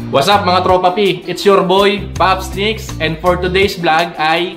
What's up mga tropa P? It's your boy, Pops Nix, and for today's vlog ay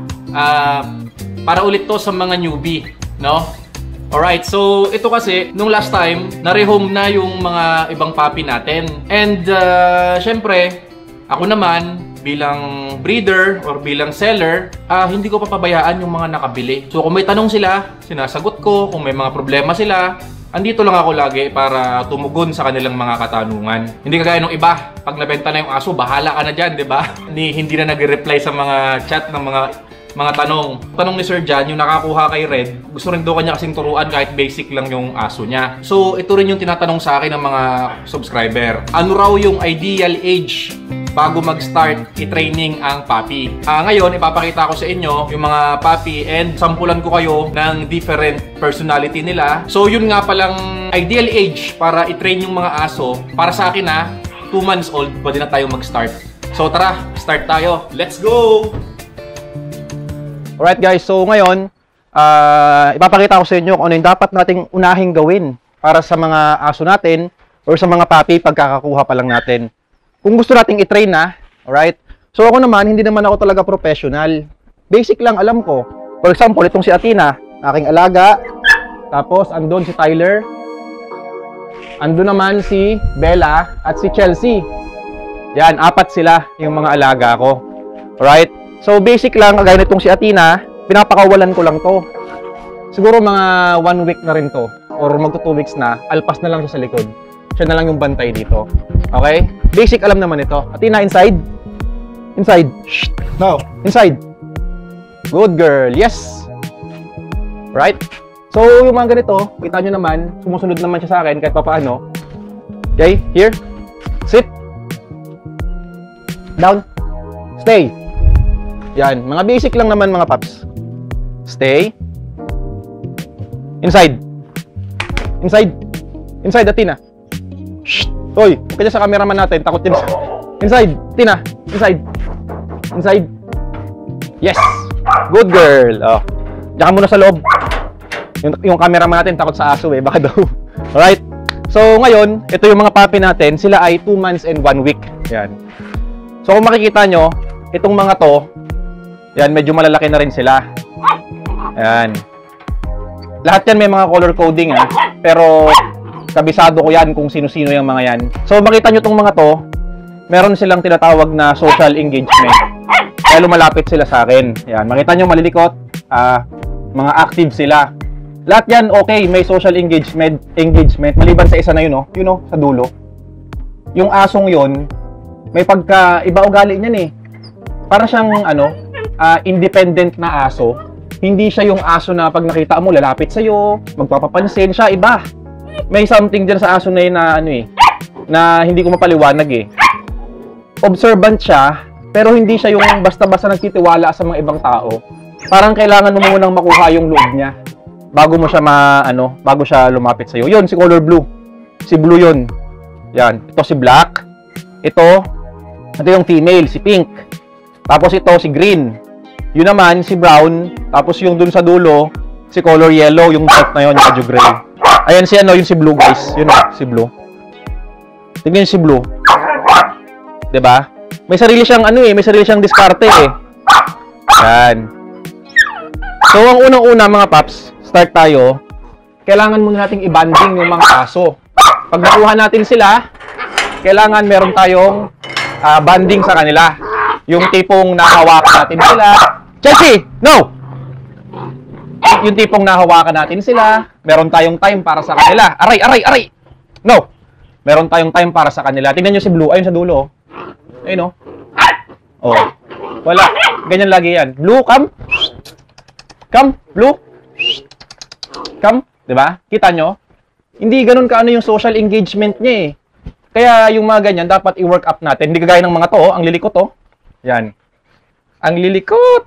para ulit to sa mga newbie, no? Alright, so ito kasi, nung last time, na-rehome na yung mga ibang puppy natin. And syempre, ako naman, bilang breeder or bilang seller, hindi ko papabayaan yung mga nakabili. So kung may tanong sila, sinasagot ko. Kung may mga problema sila, andito lang ako lagi para tumugon sa kanilang mga katanungan. Hindi kagaya ng iba, pag nabenta na yung aso, bahala ka na dyan, di ba? Hindi na nag-reply sa mga chat ng mga tanong. Tanong ni Sir Jan, yung nakakuha kay Red, gusto rin daw kanya kasing turuan kahit basic lang yung aso niya. So, ito rin yung tinatanong sa akin ng mga subscriber. Ano raw yung ideal age bago mag-start i-training ang puppy? Ngayon, ipapakita ko sa inyo yung mga puppy and sampulan ko kayo ng different personality nila. So, yun nga palang ideal age para i-train yung mga aso. Para sa akin 2 months old, pwede na tayo mag-start. So, tara, start tayo. Let's go! Alright guys, so ngayon, ipapakita ko sa inyo kung ano yung dapat nating unahing gawin para sa mga aso natin or sa mga puppy pagkakakuha pa lang natin. Kung gusto nating i-train na, alright? So ako naman, hindi naman ako talaga professional. Basic lang alam ko. For example, itong si Athena, aking alaga. Tapos, andun si Tyler. Andun naman si Bella at si Chelsea. Yan, 4 sila yung mga alaga ko. Alright? So, basic lang, kagaya nitong si Athena, pinapakawalan ko lang to. Siguro mga 1 week na rin to. Or magto 2 weeks na, alpas na lang siya sa likod. Siya na lang yung bantay dito. Okay? Basic alam naman ito. Athena, inside. Inside. Shh. No. Inside. Good girl. Yes. Right? So, yung mga ganito, kita nyo naman, sumusunod naman siya sa akin kahit papaano. Okay? Here. Sit. Down. Stay. Yan. Mga basic lang naman mga paps. Stay. Inside. Inside. Inside, Athena. Shh. Hoy, okay sa cameraman natin. Takot din. Inside. Athena. Inside. Inside. Yes. Good girl. Oh. Diyan ka muna sa loob. Yung cameraman natin takot sa aso Baka daw. Alright. So, ngayon, ito yung mga puppy natin. Sila ay 2 months and 1 week. Yan. So, kung makikita nyo, itong mga to, yan, medyo malalaki na rin sila. Ayan. Lahat yan may mga color coding pero kabisado ko yan kung sino-sino yung mga yan. So makita nyo itong mga to, meron silang tinatawag na social engagement. Kaya lumalapit sila sa akin. Ayan, makita nyo malilikot, mga active sila. Lahat yan okay, may social engagement maliban sa isa na yun, sa dulo. Yung asong yun, may pagka-iba ugali niyan Para siyang independent na aso. Hindi siya yung aso na pag nakita mo lalapit sa'yo, magpapapansin siya, iba. May something dyan sa aso na yun na na hindi ko mapaliwanag Observant siya, pero hindi siya yung basta-basta nagtitiwala sa mga ibang tao. Parang kailangan mo munang makuha yung loob niya bago mo siya bago siya lumapit sa'yo. Yun, si color blue. Si blue yun. Yan. Ito si black. Ito yung female, si pink. Tapos ito si green. Yun naman si brown. Tapos yung dun sa dulo, si color yellow, yung dark na yun, yung medyo gray. Ayan si yung si blue guys. Yun si blue. Tingnan si blue. 'Di ba? May sarili siyang may sarili siyang diskarte Yan. So ang unang-una mga paps, start tayo. Kailangan muna nating i-banding yung mga aso. Pag nakuha natin sila, kailangan meron tayong banding sa kanila. Yung tipong nahawakan natin sila. Chelsea! No! Yung tipong nahawakan natin sila. Meron tayong time para sa kanila. Aray! Aray! Aray! No! Meron tayong time para sa kanila. Tingnan nyo si Blue. Ayun sa dulo. Ayun Oh. Wala. Ganyan lagi yan. Blue, come. Come. Blue. Come. Diba? Kita nyo? Hindi ganun kaano yung social engagement niya Kaya yung mga ganyan, dapat i-work up natin. Hindi kagaya ng mga to, ang lilikot Yan. Ang lilikot.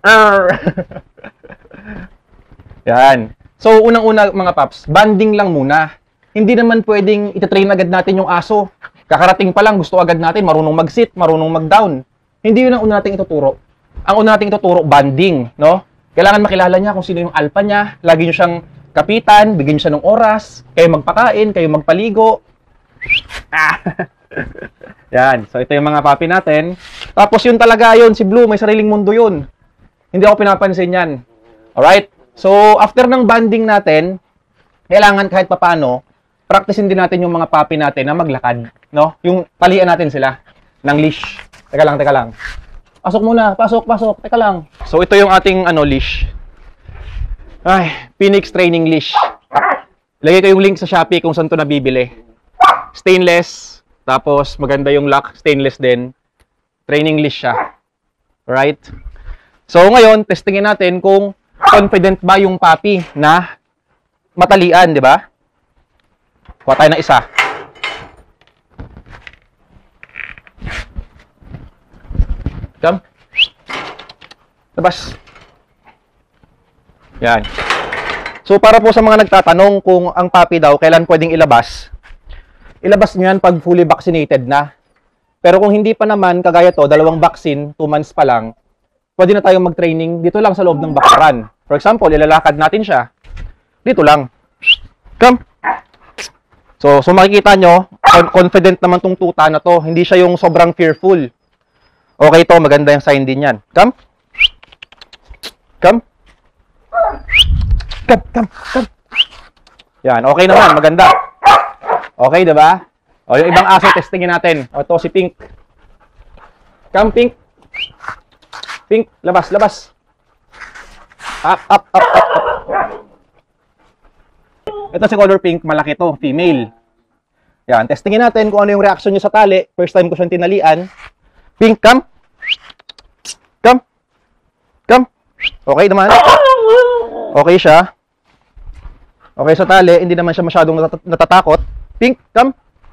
Yan. So, unang-una mga paps, banding lang muna. Hindi naman pwedeng itatrain agad natin yung aso. Kakarating pa lang, gusto agad natin, marunong mag-sit, marunong mag-down. Hindi yun ang una nating ituturo. Ang una nating ituturo, banding, Kailangan makilala niya kung sino yung alpha niya. Lagi nyo siyang kapitan, bigyan nyo siya ng oras. Kayo magpakain, kayo magpaligo. Yan. So, ito yung mga puppy natin. Tapos, yun talaga yun. Si Blue, may sariling mundo yun. Hindi ako pinapansin yan. Alright? So, after ng banding natin, kailangan kahit papano, practicein din natin yung mga puppy natin na maglakad. No? Yung talian natin sila ng leash. Teka lang. Pasok muna. Pasok. Teka lang. So, ito yung ating leash. Ay, Phoenix Training Leash. Lagay ko yung link sa Shopee kung saan to nabibili. Stainless. Tapos, maganda yung lock. Stainless din. Training leash siya. Right? So, ngayon, testingin natin kung confident ba yung puppy na matalian, di ba? Kuha tayo ng isa. Come. Labas. Yan. So, para po sa mga nagtatanong kung ang puppy daw, kailan pwedeng ilabas, ilabas nyo yan pag fully vaccinated na. Pero kung hindi pa naman, kagaya to, 2 vaccine, 2 months pa lang, pwede na tayong mag-training dito lang sa loob ng bakaran. For example, ilalakad natin siya. Dito lang. Come. So makikita nyo, confident naman tong tuta na to. Hindi siya yung sobrang fearful. Okay to, maganda yung sign din yan. Come. Come. Yan, okay naman, maganda. Okay, diba? O, yung ibang aso, testingin natin. O, ito si Pink. Come, Pink. Pink, labas. Up. Ito si color pink, malaki to, female. Yan, testingin natin kung ano yung reaction niya sa tali. First time ko siyang tinalian. Pink, come. Okay naman. Okay siya. Okay sa tali, hindi naman siya masyadong natatakot. Pink, come.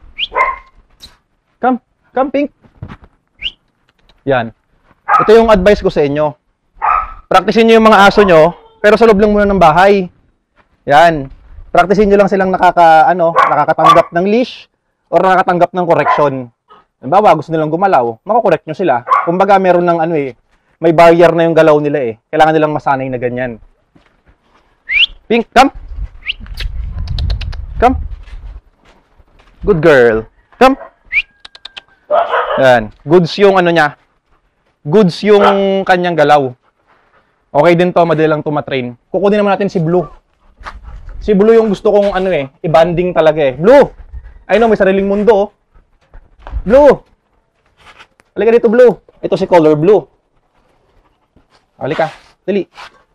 Come, Pink. Yan. Ito yung advice ko sa inyo. Practicein nyo yung mga aso nyo, pero sa loob lang muna ng bahay. Yan. Practicein nyo lang silang nakakatanggap ng leash or nakakatanggap ng correction. Halimbawa, gusto nilang gumalaw, makakorek nyo sila. Kumbaga, meron ng may barrier na yung galaw nila eh. Kailangan nilang masanay na ganyan. Pink, come. Come. Good girl. Come. Yan. Goods yung niya. Goods yung kanyang galaw. Okay din to, madali lang to matrain. Kukunin naman natin si Blue. Si Blue yung gusto kong i-banding talaga eh. Blue! I know, may sariling mundo oh. Blue! Halika dito, Blue. Ito si color blue. Halika, dali.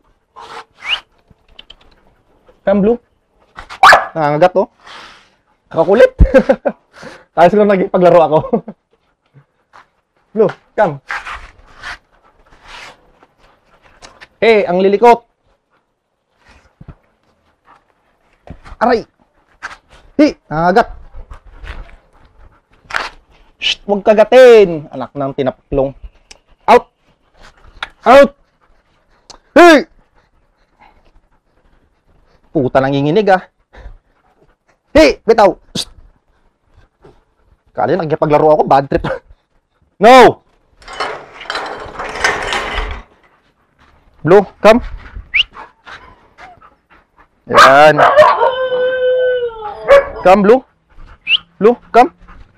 Come, Blue. Nangangagat oh. Nakakulit. Tayo siguro nagpaglaro ako. Blue, come. Hey, ang lilikot. Aray. Nangagat. Shh, huwag kagatin. Anak ng tinapaklong. Out. Hey! Puta, nanginginig ah. Hey, bitaw. Kala niya nagpaglaro ako, bad trip. No! Blue, come. Yan. Come, Blue. Blue, come.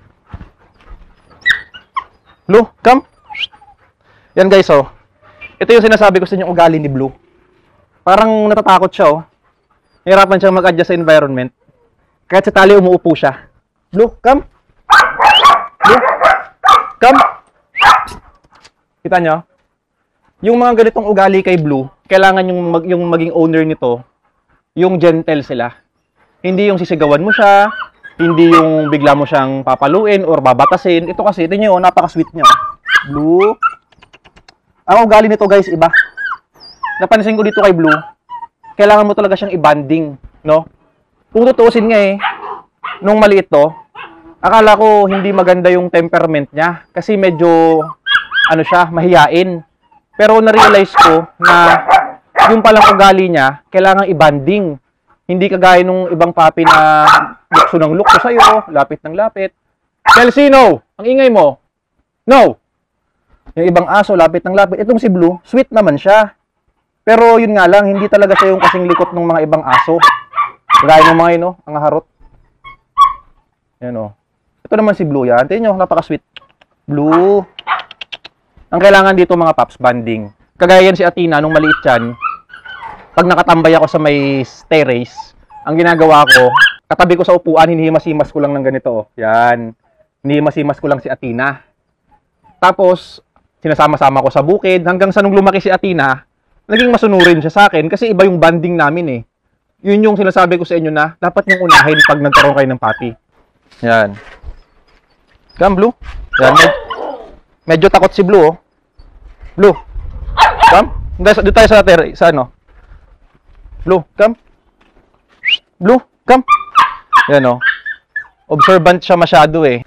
Blue, come. Yan guys, oh. Ito yung sinasabi ko sa inyo ugali ni Blue. Parang natatakot siya, oh. Nahirapan siyang mag-adjust sa environment. Kahit sa tali, umuupo siya. Blue, come. Blue, come. Kita nyo? Yung mga ganitong ugali kay Blue, kailangan yung maging owner nito, yung gentle sila. Hindi yung sisigawan mo siya, hindi yung bigla mo siyang papaluin or babatasin. Ito kasi, ito nyo, napaka-sweet niya. Blue. Ang ugali nito guys, iba. Napansin ko dito kay Blue, kailangan mo talaga siyang i-banding, no? Kung tutuusin nga nung maliit to, akala ko hindi maganda yung temperament niya kasi medyo siya, mahiyain. Pero na-realize ko na yung palang ugali niya, kailangan i-banding. Hindi kagaya nung ibang puppy na lukso ng lukso sa'yo, lapit ng lapit. Chelsea, no! Ang ingay mo. No! Yung ibang aso, lapit ng lapit. Itong si Blue, sweet naman siya. Pero yun nga lang, hindi talaga siya yung kasing likot ng mga ibang aso. Kagaya ng mga ang harot. Yan o. Ito naman si Blue yan. Tingnan nyo, napaka-sweet. Blue. Ang kailangan dito mga paps, banding. Kagaya yan si Athena nung maliit yan. Pag nakatambay ako sa may terrace, ang ginagawa ko, katabi ko sa upuan, hinihimas-himas ko lang ng ganito. Oh. Yan. Hinihimas-himas ko lang si Athena. Tapos, sinasama-sama ko sa bukid. Hanggang sa nung lumaki si Athena, naging masunurin siya sa akin kasi iba yung banding namin eh. Yun yung sinasabi ko sa inyo na dapat niyong unahin pag nagkaroon kayo ng puppy. Yan. Come, Blue. Yan. Medyo takot si Blue, oh. Blue. Come. Dito tayo sa ano. Blue, come. Blue, come. Yan, oh. Observant siya masyado eh.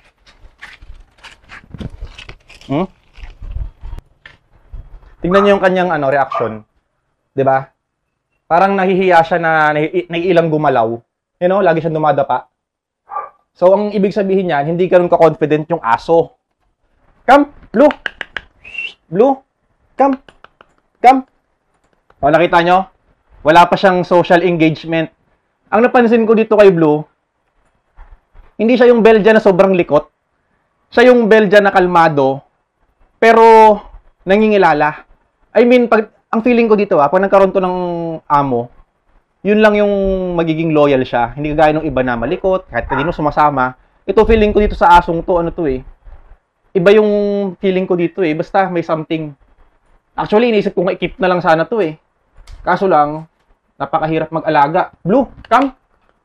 Tingnan niyo yung kanyang ano, reaction. 'Di ba? Parang nahihiya siya na naiilang gumalaw. You know, lagi siyang dumadapa. So, ang ibig sabihin niyan, hindi ganoon ka-confident yung aso. Come, Blue. Blue, come. Come. O, nakita nyo? Wala pa siyang social engagement. Ang napansin ko dito kay Blue, hindi siya yung Belgian na sobrang likot. Siya yung Belgian na kalmado, pero nangingilala. I mean, ang feeling ko dito, pag nagkaroon to ng amo, yun lang yung magiging loyal siya. Hindi kagaya ng iba na malikot, kahit kanino sumasama. Ito feeling ko dito sa asong to, ano to eh. Iba yung feeling ko dito eh. Basta may something. Actually, iniisip ko nga i-keep na lang sana to eh. Kaso lang, napakahirap mag-alaga. Blue, come!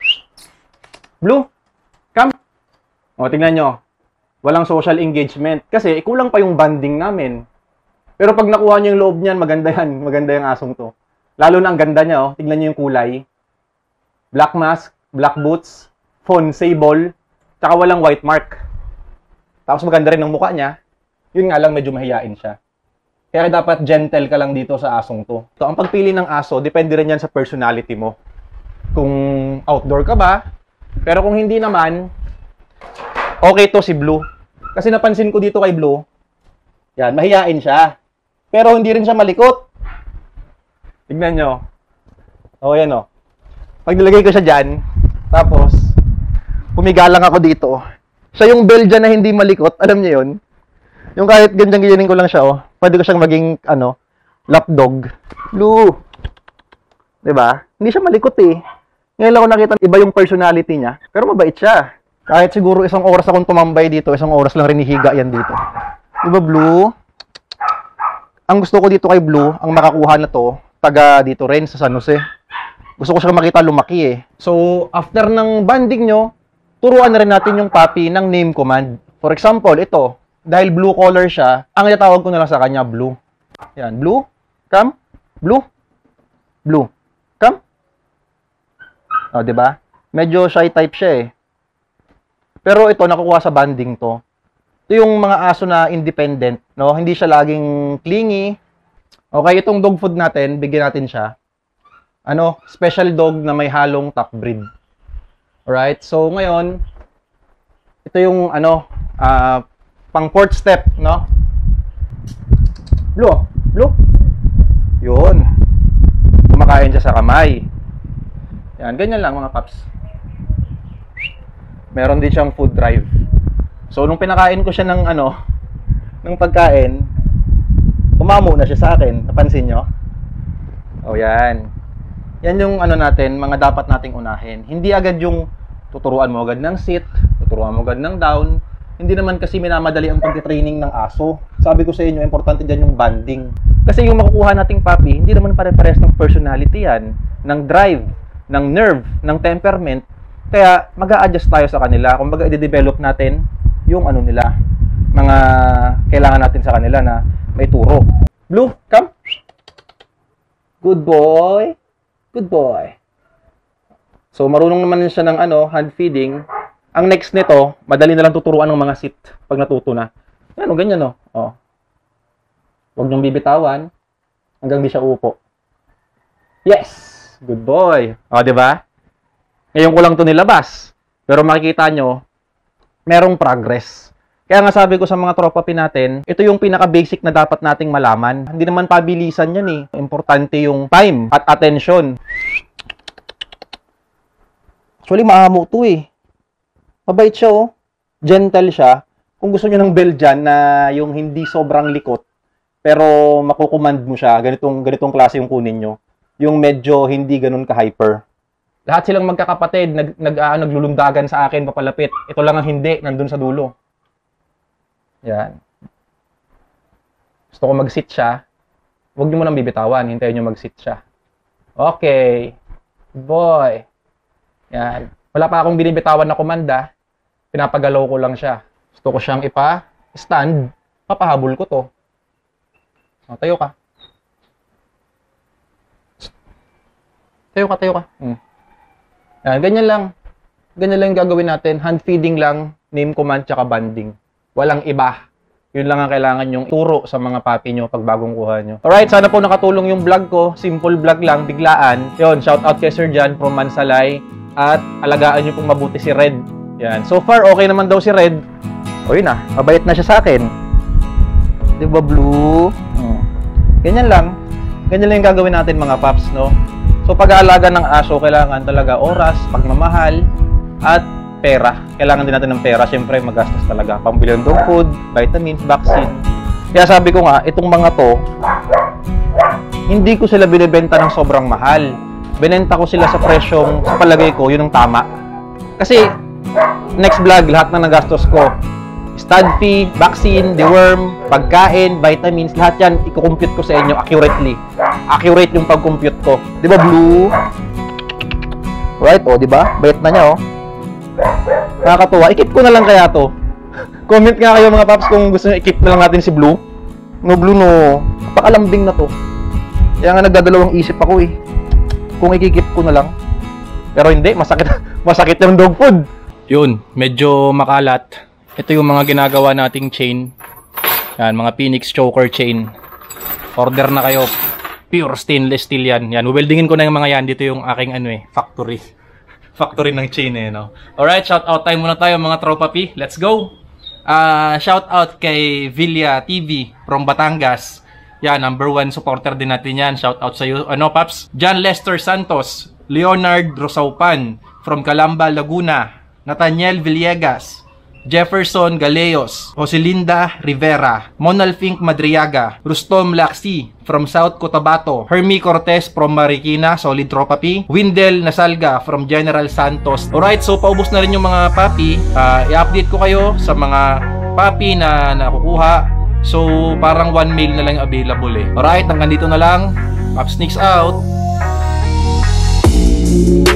Blue, come! O, tingnan nyo. Walang social engagement. Kasi, kulang pa yung bonding namin. Pero pag nakuha nyo yung loob niyan, maganda yan. Maganda yung asong to. Lalo na ang ganda niya, oh. Tingnan nyo yung kulay. Black mask, black boots, phone, sable, tsaka walang white mark. Tapos maganda rin ang mukha niya. Yun nga lang, medyo mahiyain siya. Kaya dapat gentle ka lang dito sa asong to. So, ang pagpili ng aso, depende rin yan sa personality mo. Kung outdoor ka ba, pero kung hindi naman, okay to si Blue. Kasi napansin ko dito kay Blue, yan, mahiyain siya. Pero hindi rin siya malikot. Tignan nyo. O, yan o. Pag nilagay ko siya dyan, tapos, pumiga lang ako dito. Siya yung Belgian na hindi malikot, alam niyo yun? Yung kahit ganyan-ganyanin ko lang siya, oh. Pwede ko siyang maging, lapdog. Blue. Diba? Hindi siya malikot eh. Ngayon lang ako nakita, iba yung personality niya. Pero mabait siya. Kahit siguro isang oras akong tumambay dito, isang oras lang rin hihiga yan dito. Diba, Blue? Ang gusto ko dito kay Blue, ang makakuha na to, taga dito rin sa San Jose. Gusto ko siya makita lumaki eh. So, after ng banding nyo, turuan na rin natin yung puppy ng name command. For example, ito. Dahil blue color siya, ang itatawag ko na lang sa kanya, Blue. Yan, Blue, come. Blue, Blue, come. O, diba? Medyo shy type siya eh. Pero ito, nakukuha sa banding to. Ito yung mga aso na independent, no? Hindi siya laging clingy. Okay, itong dog food natin, bigyan natin siya. Special dog na may halong top breed. Alright, so ngayon, ito yung, pang fourth step, no? Blue, Blue. Yun. Kumakain siya sa kamay. Yan, ganyan lang mga paps. Meron din siyang food drive. So, nung pinakain ko siya ng ng pagkain, umamo na siya sa akin. Napansin nyo? O, yan. Yan yung natin, mga dapat nating unahin. Hindi agad yung tuturuan mo agad ng sit, tuturuan mo agad ng down. Hindi naman kasi minamadali ang pag-training ng aso. Sabi ko sa inyo, importante dyan yung bonding. Kasi yung makukuha nating puppy, hindi naman pare-pares ng personality yan, ng drive, ng nerve, ng temperament. Kaya mag-a-adjust tayo sa kanila. Kung baga i-develop natin yung nila, mga kailangan natin sa kanila na may turo. Blue, come. Good boy. Good boy. So, marunong naman siya ng hand feeding. Ang next nito, madali na lang tuturuan ng mga sit pag natuto na. Yan, ganyan, no? Oh. Huwag niyong bibitawan hanggang di siya upo. Yes! Good boy. O, di ba? Ngayon ko lang to nilabas. Pero makikita nyo, merong progress. Kaya nga sabi ko sa mga tropa natin, ito yung pinaka-basic na dapat nating malaman. Hindi naman pabilisan yan eh. Importante yung time at attention. Actually, maamo to eh. Mabait siya oh. Gentle siya. kung gusto nyo ng Belgian na yung hindi sobrang likot, pero makukumand mo siya, ganitong klase yung kunin nyo. Yung medyo hindi ganun ka-hyper. Lahat silang magkakapatid, naglulundagan sa akin, papalapit. Ito lang ang hindi, nandun sa dulo. Yan. Gusto ko mag-sit siya. Huwag nyo munang bibitawan, hintayin nyo mag-sit siya. Okay. Good boy. Yan. Wala pa akong binibitawan na komanda. Pinapagalaw ko lang siya. Gusto ko siyang ipa-stand. Papahabol ko to. O, tayo ka. Tayo ka. Yan, ganyan lang. Ganyan lang yung gagawin natin. Hand feeding lang, name command, tsaka banding. Walang iba. Yun lang ang kailangan yung turo sa mga papi nyo pag bagong kuha nyo. Alright, sana po nakatulong yung vlog ko. Simple vlog lang, biglaan. Yun, shout out kay Sir Jan from Mansalay. At alagaan nyo pong mabuti si Red. Yan. So far, okay naman daw si Red. O yun na, mabait na siya sa akin. Diba, Blue? Ganyan lang. Ganyan lang yung gagawin natin mga paps, no? So pag-aalaga ng aso, kailangan talaga oras, pagmamahal, at pera. Kailangan din natin ng pera. Siyempre, magastos talaga. Pambili ng dog food, vitamins, vaccine. Kaya sabi ko nga, itong mga to, hindi ko sila binibenta ng sobrang mahal. Binenta ko sila sa presyong, sa palagay ko, yun ang tama. Kasi, next vlog, lahat na nagastos ko. Stud fee, vaccine, deworm, pagkain, vitamins, lahat yan, i-compute ko sa inyo accurately. Accurate yung pag-compute ko. Di ba, Blue? Right, oh, di ba? Bait na niya, oh. Nakakatuwa. I-keep ko na lang kaya to. Comment nga kayo mga paps kung gusto nyo i-keep na lang natin si Blue. No, Blue, no. Pakalambing na to. Kaya nga nagdadalawang isip ako, eh. Kung i-keep ko na lang. Pero hindi, masakit yung dog food. Yun, medyo makalat. Ito yung mga ginagawa nating chain. Yan, mga Phoenix choker chain. Order na kayo. Pure stainless steel yan. Yan, weldingin ko na yung mga yan. Dito yung aking factory. Factory ng chain no. Alright, shout out time muna tayo mga tropa P. Let's go. Shout out kay Villa TV from Batangas. Yan, #1 supporter din natin yan. Shout out sa iyo, paps. John Lester Santos, Leonard Rosaupan from Calamba, Laguna. Nathaniel Villegas, Jefferson Galeos, Joselinda Rivera, Monalfink Madriaga, Rustom Laxi from South Cotabato, Hermie Cortez from Marikina, solid tropa P, Windel Nasalga from General Santos. Alright, so paubos na rin yung mga papi. I-update ko kayo sa mga papi na nakukuha. So parang 1 mail na lang available eh. Alright, hanggang dito na lang. Pop Sneaks out.